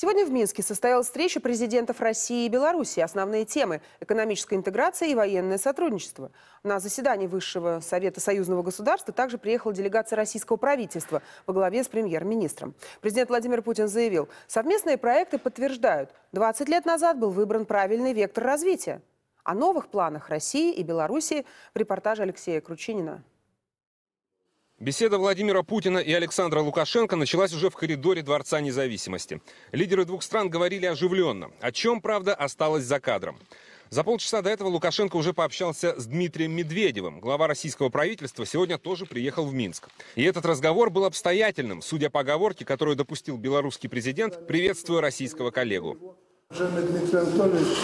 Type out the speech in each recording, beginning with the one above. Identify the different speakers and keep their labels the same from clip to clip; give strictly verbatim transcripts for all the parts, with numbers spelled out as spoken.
Speaker 1: Сегодня в Минске состоялась встреча президентов России и Беларуси. Основные темы – экономическая интеграция и военное сотрудничество. На заседании Высшего совета союзного государства также приехала делегация российского правительства во главе с премьер-министром. Президент Владимир Путин заявил, совместные проекты подтверждают, двадцать лет назад был выбран правильный вектор развития. О новых планах России и Беларуси в репортаже Алексея Кручинина.
Speaker 2: Беседа Владимира Путина и Александра Лукашенко началась уже в коридоре Дворца независимости. Лидеры двух стран говорили оживленно, о чем, правда, осталось за кадром. За полчаса до этого Лукашенко уже пообщался с Дмитрием Медведевым. Глава российского правительства сегодня тоже приехал в Минск. И этот разговор был обстоятельным, судя по оговорке, которую допустил белорусский президент, приветствуя российского коллегу.
Speaker 3: Дмитрий Анатольевич,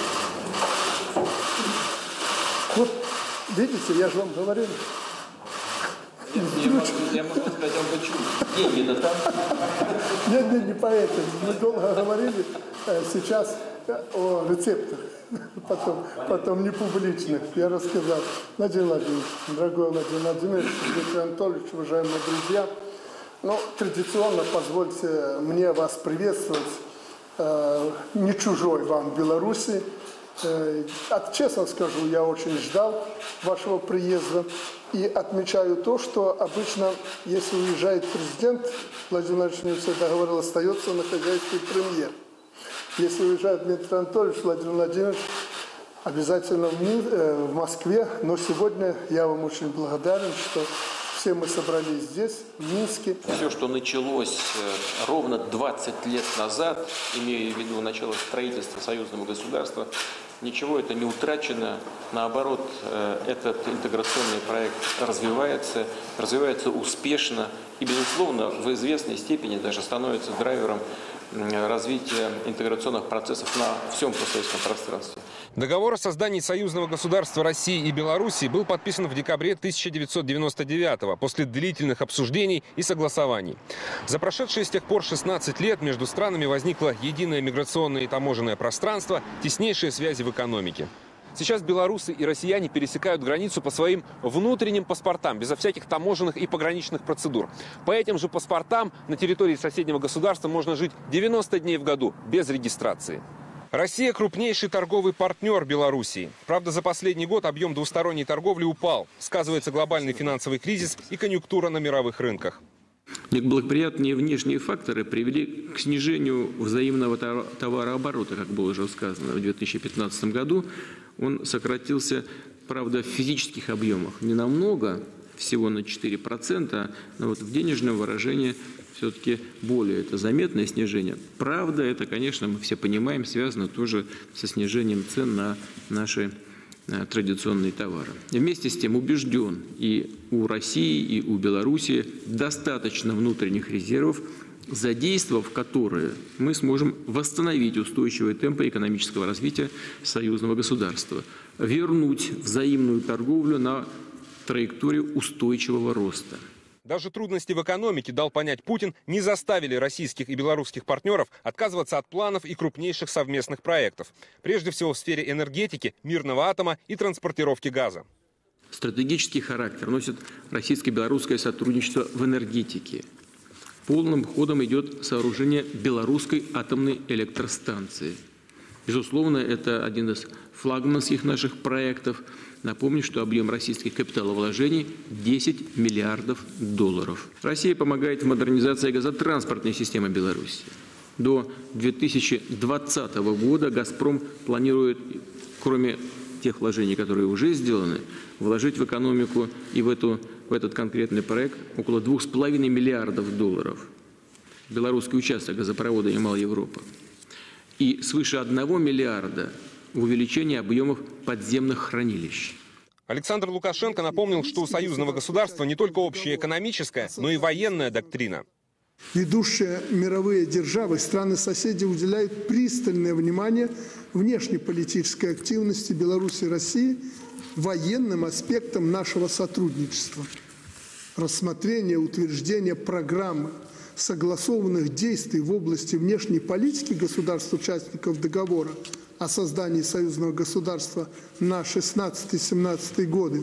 Speaker 3: вот видите, я же вам говорил.
Speaker 4: Я могу, я могу сказать, он почему? Деньги-то там?
Speaker 3: Нет, нет, не поэтому. Мы долго говорили сейчас о рецептах, потом, потом не публичных. Я рассказал. Владимир Владимирович, дорогой Владимир Владимирович, Дмитрий Анатольевич, уважаемые друзья, ну, традиционно позвольте мне вас приветствовать, э, не чужой вам в Беларуси. Э, от, честно скажу, я очень ждал вашего приезда. И отмечаю то, что обычно, если уезжает президент, Владимир Владимирович мне всегда говорил, остается на хозяйстве премьер. Если уезжает Дмитрий Анатольевич, Владимир Владимирович, обязательно в, Мин, э, в Москве. Но сегодня я вам очень благодарен, что все мы собрались здесь, в Минске.
Speaker 4: Все, что началось ровно двадцать лет назад, имея в виду начало строительства союзного государства, ничего это не утрачено. Наоборот, этот интеграционный проект развивается, развивается успешно и, безусловно, в известной степени даже становится драйвером развития интеграционных процессов на всем постсоветском пространстве.
Speaker 2: Договор о создании союзного государства России и Беларуси был подписан в декабре тысяча девятьсот девяносто девятого после длительных обсуждений и согласований. За прошедшие с тех пор шестнадцать лет между странами возникло единое миграционное и таможенное пространство, теснейшие связи в экономике. Сейчас белорусы и россияне пересекают границу по своим внутренним паспортам, безо всяких таможенных и пограничных процедур. По этим же паспортам на территории соседнего государства можно жить девяносто дней в году, без регистрации. Россия – крупнейший торговый партнер Белоруссии. Правда, за последний год объем двусторонней торговли упал. Сказывается глобальный финансовый кризис и конъюнктура на мировых рынках.
Speaker 5: Неблагоприятные внешние факторы привели к снижению взаимного товарооборота, как было уже сказано, в две тысячи пятнадцатом году. Он сократился, правда, в физических объемах не намного, всего на четыре процента, но вот в денежном выражении все-таки более это заметное снижение. Правда, это, конечно, мы все понимаем, связано тоже со снижением цен на наши традиционные товары. Вместе с тем убежден, и у России, и у Беларуси достаточно внутренних резервов, задействовав которые мы сможем восстановить устойчивые темпы экономического развития союзного государства, вернуть взаимную торговлю на траекторию устойчивого роста.
Speaker 2: Даже трудности в экономике, дал понять Путин, не заставили российских и белорусских партнеров отказываться от планов и крупнейших совместных проектов. Прежде всего в сфере энергетики, мирного атома и транспортировки газа.
Speaker 5: Стратегический характер носит российско-белорусское сотрудничество в энергетике. Полным ходом идет сооружение белорусской атомной электростанции. Безусловно, это один из флагманских наших проектов. Напомню, что объем российских капиталовложений – десять миллиардов долларов. Россия помогает в модернизации газотранспортной системы Беларуси. До две тысячи двадцатого года «Газпром» планирует, кроме тех вложений, которые уже сделаны, вложить в экономику и в, эту, в этот конкретный проект около двух с половиной миллиардов долларов. Белорусский участок газопровода «Ямал-Европа». И свыше одного миллиарда в увеличение объемов подземных хранилищ.
Speaker 2: Александр Лукашенко напомнил, что у союзного государства не только общая экономическая, но и военная доктрина.
Speaker 3: Ведущие мировые державы, страны-соседи уделяют пристальное внимание внешнеполитической активности Беларуси и России военным аспектам нашего сотрудничества. Рассмотрение, утверждение программы согласованных действий в области внешней политики государств-участников договора о создании союзного государства на шестнадцатый-семнадцатый годы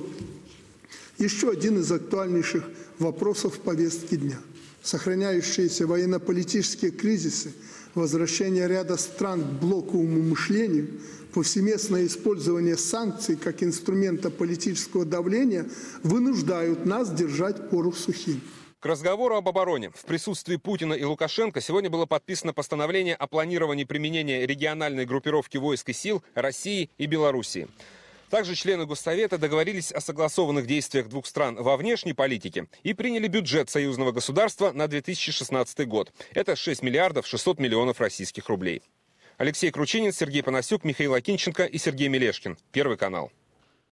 Speaker 3: еще один из актуальнейших вопросов повестки дня. Сохраняющиеся военно-политические кризисы возвращение ряда стран к блоковому мышлению, повсеместное использование санкций как инструмента политического давления вынуждают нас держать порох сухим.
Speaker 2: К разговору об обороне в присутствии Путина и Лукашенко сегодня было подписано постановление о планировании применения региональной группировки войск и сил России и Белоруссии. Также члены Госсовета договорились о согласованных действиях двух стран во внешней политике и приняли бюджет союзного государства на две тысячи шестнадцатый год. Это шесть миллиардов шестьсот миллионов российских рублей. Алексей Кручинин, Сергей Панасюк, Михаил Акинченко и Сергей Мелешкин. Первый канал.